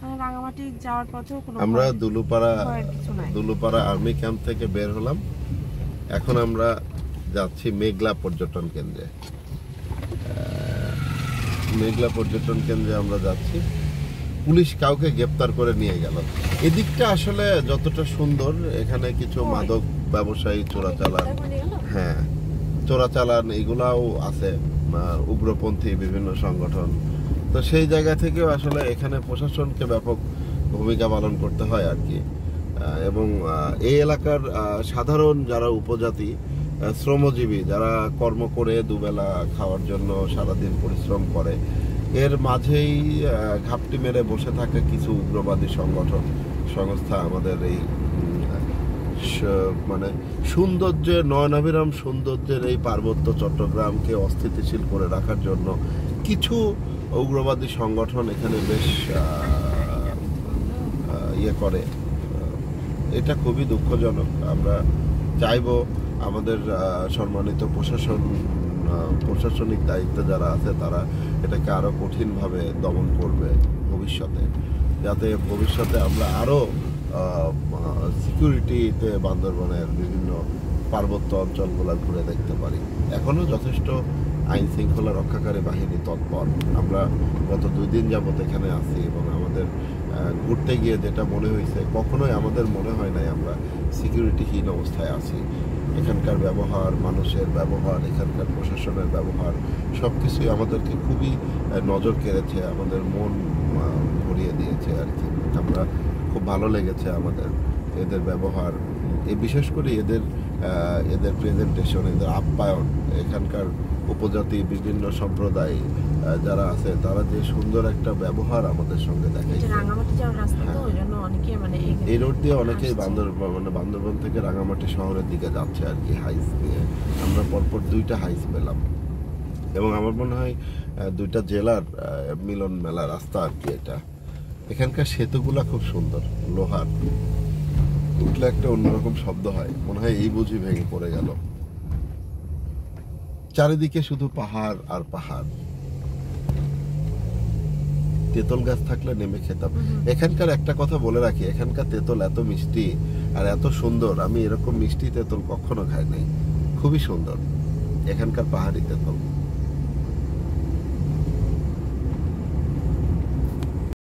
রাঙামাটি যাওয়ার পথেও কোনো আমরা ভয়ের কিছু নাই। দুলুপাড়া আর্মি ক্যাম্প থেকে বের হলাম। এখন আমরা যাচ্ছি মেঘলা পর্যটন কেন্দ্রে। মেঘলা পর্যটন কেন্দ্রে আমরা যাচ্ছি। পুলিশ কাউকে গ্রেপ্তার করে নিয়ে গেল। এদিকটা আসলে যতটা সুন্দর, এখানে কিছু মাদক ব্যবসায়ী চোরাচালান, হ্যাঁ চোরাচালান এগুলাও আছে, উগ্রপন্থী বিভিন্ন সংগঠন। তো সেই জায়গা থেকেও আসলে এখানে প্রশাসনকে ব্যাপক ভূমিকা পালন করতে হয় আর কি। এবং এই এলাকার সাধারণ যারা উপজাতি শ্রমজীবী, যারা কর্ম করে দুবেলা খাওয়ার জন্য সারাদিন পরিশ্রম করে, এর মাঝেই ঘাপটি মেরে বসে থাকে কিছু উগ্রবাদী সংগঠন সংস্থা আমাদের এই মানে সৌন্দর্যের, নয়নাভিরাম সৌন্দর্যের এই পার্বত্য চট্টগ্রামকে অস্থিতিশীল করে রাখার জন্য কিছু উগ্রবাদী সংগঠন এখানে বেশ ইয়ে করে। এটা খুবই দুঃখজনক। আমরা চাইব আমাদের সম্মানিত প্রশাসনিক দায়িত্বে যারা আছে তারা এটাকে আরো কঠিনভাবে দমন করবে ভবিষ্যতে, যাতে ভবিষ্যতে আমরা আরো সিকিউরিটিতে বান্দরবনের বিভিন্ন পার্বত্য অঞ্চলগুলো ঘুরে দেখতে পারি। এখনো যথেষ্ট আইন শৃঙ্খলা রক্ষাকারী বাহিনী তৎপর। আমরা গত 2 দিন যাবত এখানে আছি এবং আমাদের ঘুরতে গিয়ে যেটা মনে হয়েছে, কখনোই আমাদের মনে হয় নাই আমরা সিকিউরিটিহীন অবস্থায় আছি। এখানকার ব্যবহার, মানুষের ব্যবহার, এখানকার প্রশাসনের ব্যবহার সব কিছুই আমাদেরকে খুবই নজর কেড়েছে, আমাদের মন ভরিয়ে দিয়েছে আর কি। আমরা খুব ভালো লেগেছে আমাদের এদের ব্যবহার, বিশেষ করে এদের প্রেজেন্টেশন, এদের আপ্যায়ন। এখানকার উপজাতি বিভিন্ন সম্প্রদায় যারা আছে তারা যে সুন্দর একটা ব্যবহার আমাদের সঙ্গে দেখাইছে। এই রোড দিয়ে অনেকেই বান্দরবন থেকে রাঙামাটি শহরের দিকে যাচ্ছে আর কি, হাইস নিয়ে। আমরা পরপর 2টা হাইস পেলাম এবং আমার মনে হয় 2টা জেলার মিলন মেলা রাস্তা আর কি এটা। এখানকার সেতুগুলা খুব সুন্দর, লোহার, উঠলে একটা অন্যরকম শব্দ হয়, মনে হয় এই বুঝি ভেঙে পড়ে গেল। চারিদিকে শুধু পাহাড় আর পাহাড়। তেঁতুল গাছ থাকলে নেমে খেতাম। এখানকার একটা কথা বলে রাখি, এখানকার তেঁতুল এত মিষ্টি আর এত সুন্দর, আমি এরকম মিষ্টি তেঁতুল কখনো খাই নাই। খুবই সুন্দর এখানকার পাহাড়ি তেঁতুল।